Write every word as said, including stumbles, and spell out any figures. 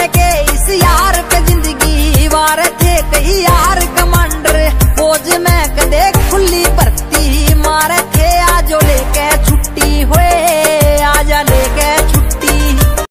के इस यार पे जिंदगी वार थे कई यार कमांडर फौज में कदे खुली